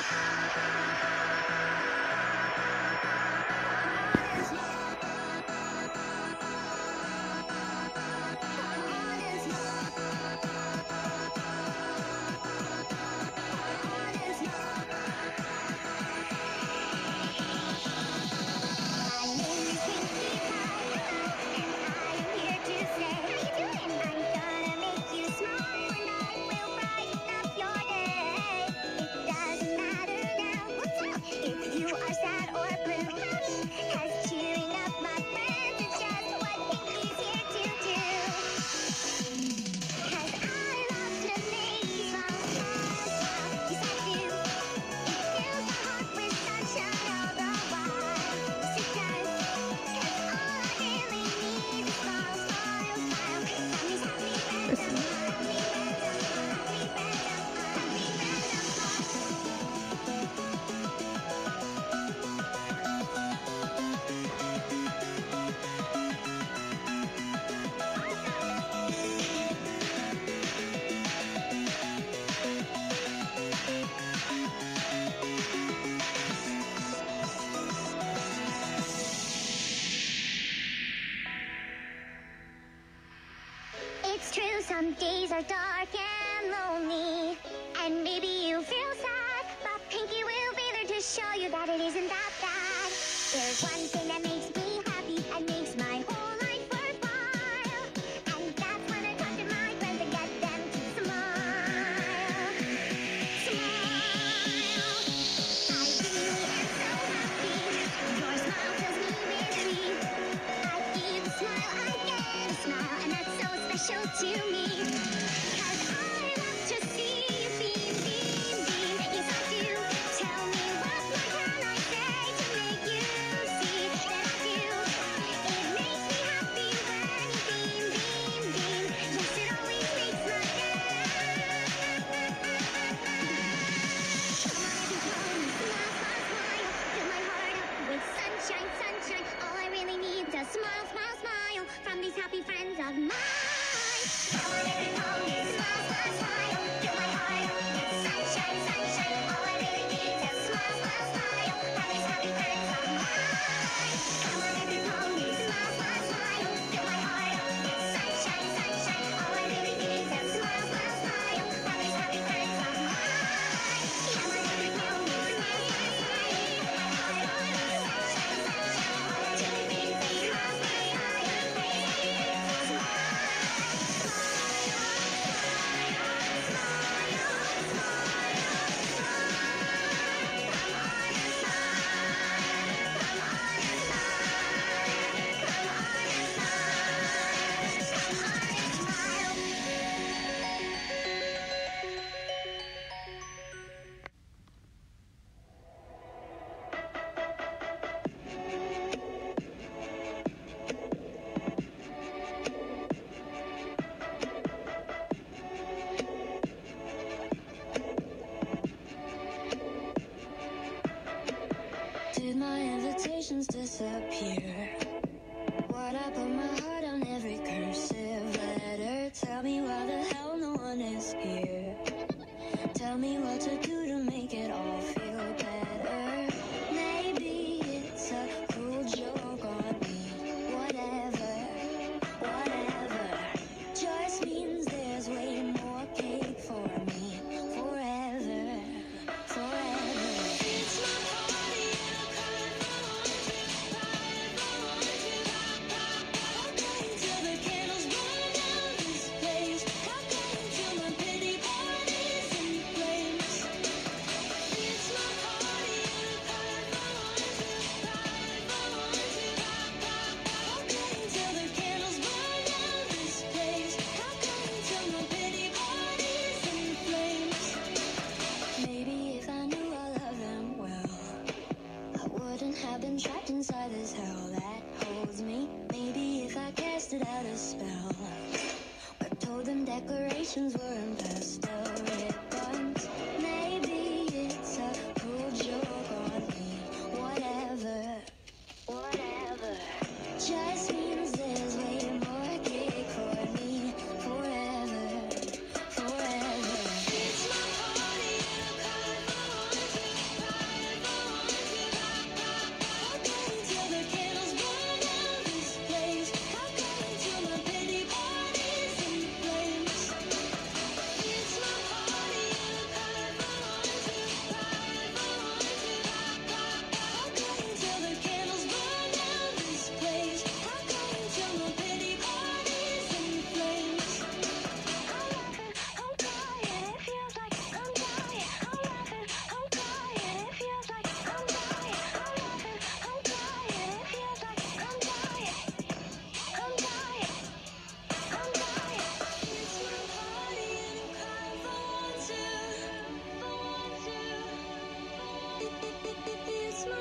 It's true, some days are dark and lonely, and maybe you feel sad, but Pinky will be there to show you that it isn't that bad. There's one thing that makes me happy and makes my whole life worthwhile, and that's when I talk to my friends and get them to smile. Smile. I really am so happy. Your smile fills me with glee. I give a smile, I get a smile, and that's so special to me. 'Cause I love to see you beam, beam, beam. Yes, I do. Tell me what more can I say to make you see that I do. It makes me happy when you beam, beam, beam. Yes, it always makes my day. Come on, everyone, smile, smile, smile. Fill my heart up with sunshine, sunshine. All I really need is a smile, smile, smile from these happy friends of mine. Come on, everyone, smile, smile, smile. Fill my heart up with sunshine, sunshine. All I really need is a smile, smile, smile from these happy friends of mine. Come on, everyone, smile, smile, smile. Fill my heart up with sunshine, sunshine. All I really need is a smile, smile, smile from these happy friends of mine. Come on, everyone, smile, smile, smile. Fill my heart up with sunshine, sunshine. All I really need is a smile, smile, smile from these happy friends of mine. Did my invitations disappear? Why'd I put my heart on every cursive letter? Tell me why the hell no one is here. Tell me what to do to make it all feel better. Maybe it's a cruel joke on me. Whatever, whatever. Just means there's way more cake for me. Forever, forever. It's my party and I'm coming till the candles burn down this place. How come till my pity parties in flames? It's my party and I'm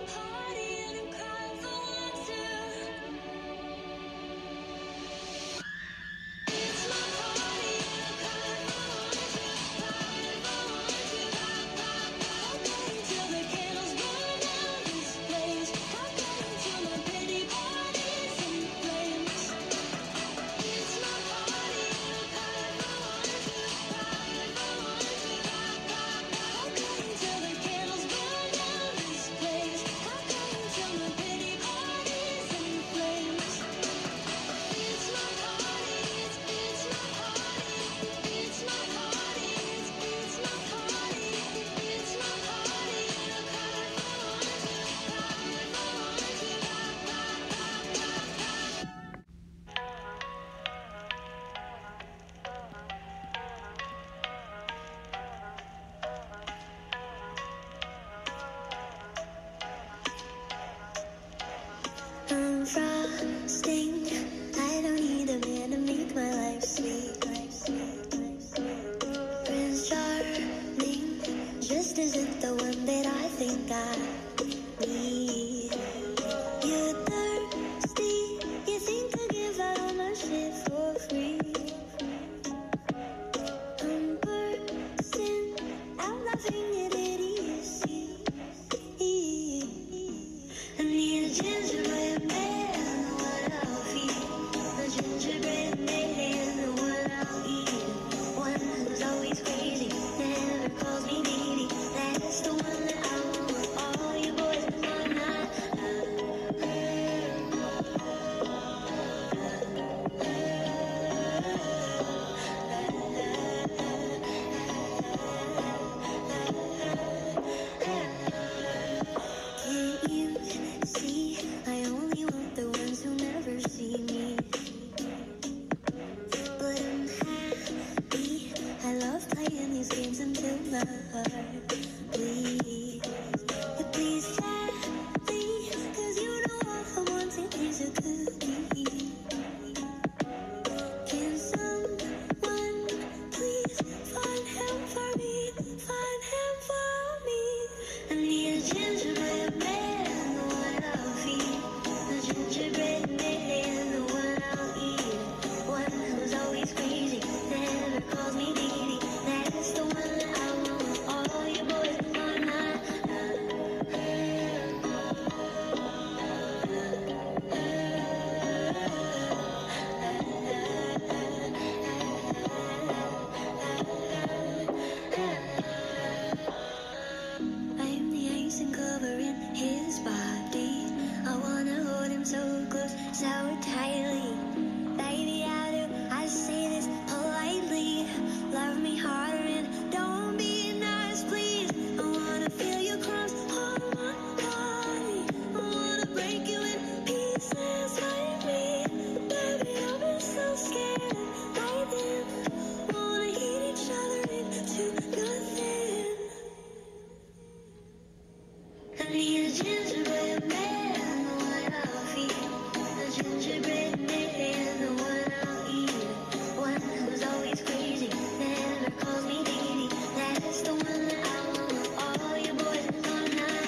party and I'm crying for one too. It's my party and I'm crying for one too. Crying for one too. Okay, till the candles burn down this place. Okay, till my pity party's in flames. It's my party and I'm crying for one too. Crying for one too. Okay, till the candles burn down this place. Okay, till my pity party's in flames. It's my party, it's my party, it's my party, it's my party, it's my party, and I'm crying for one too, crying for one too, I'm frosting. I don't need a man to make my life sweet. Prince Charming just isn't the one that I think I need. You're thirsty. You think I give out all my shit for free. I'm bursting out laughing at idiocy. I need a gingerbread man, what I'll feed. A gingerbread man, what I'll eat. One who's always crazy, never calls me baby. That's the one that I want. All you boys are not. Can't you see? I only want the ones who never see me. But I'm happy. I love playing these games until my heart bleeds. But please gently, 'cause you know all I want is a cookie. Can someone please find him for me? Find him for me. I need a gingerbread man, what I'll feed. A gingerbread man, what I'll eat. One who's always crazy, never calls me baby. That's the one that I want. All you boys are not. I'm the icing covering his body. I wanna hold him so close, so tightly. Baby, I do. I say this politely. Love me harder and don't be nice, please. I wanna feel your crumbs on my body. I wanna break you in pieces like me. Baby, I've been so scared by them. Wanna eat each other into nothing. I need a gingerbread man, what I'll feed. A gingerbread man, what I'll eat. One who's always crazy, never calls me baby. That's the one that I want. All you boys are not.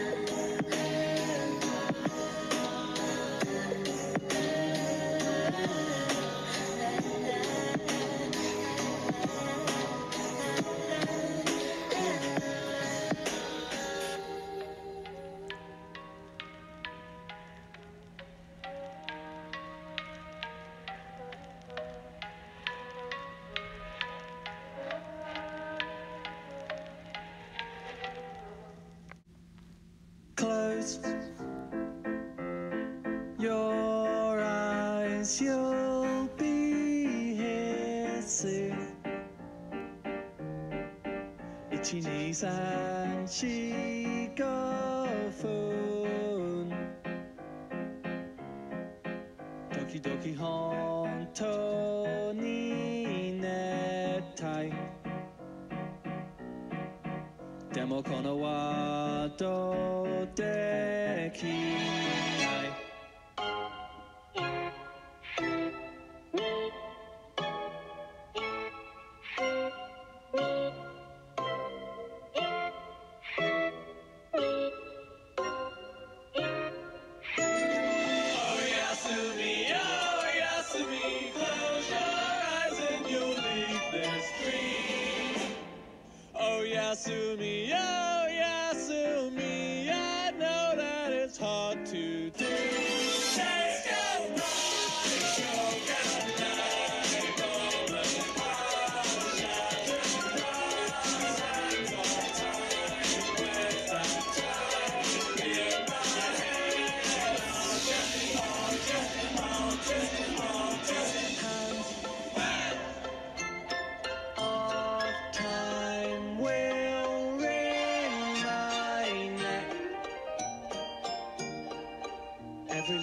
Close your eyes, you'll be here soon. 1、2、3、4、5分時々本当に熱帯でもこのワードできない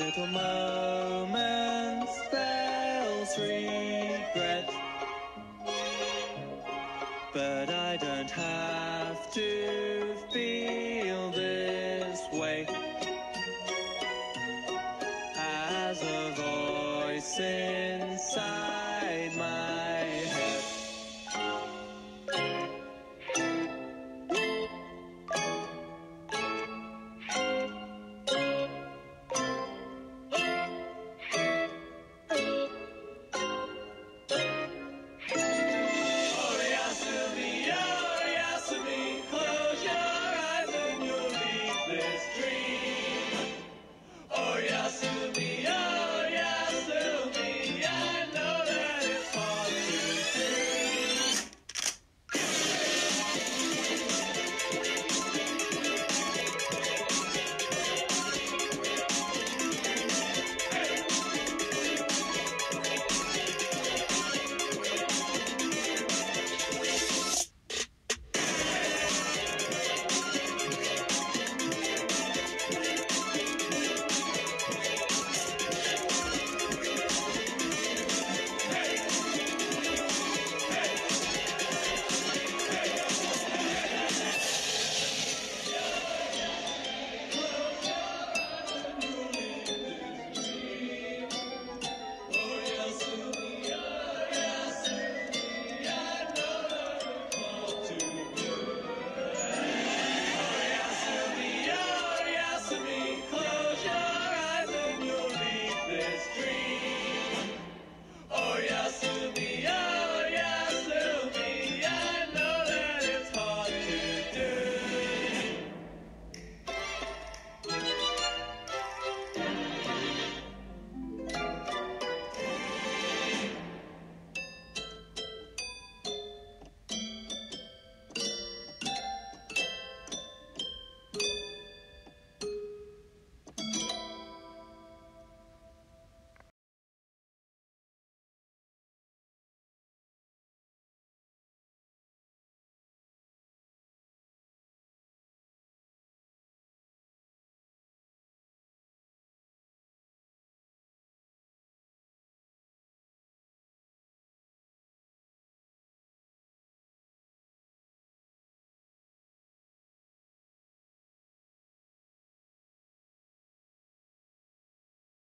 止ま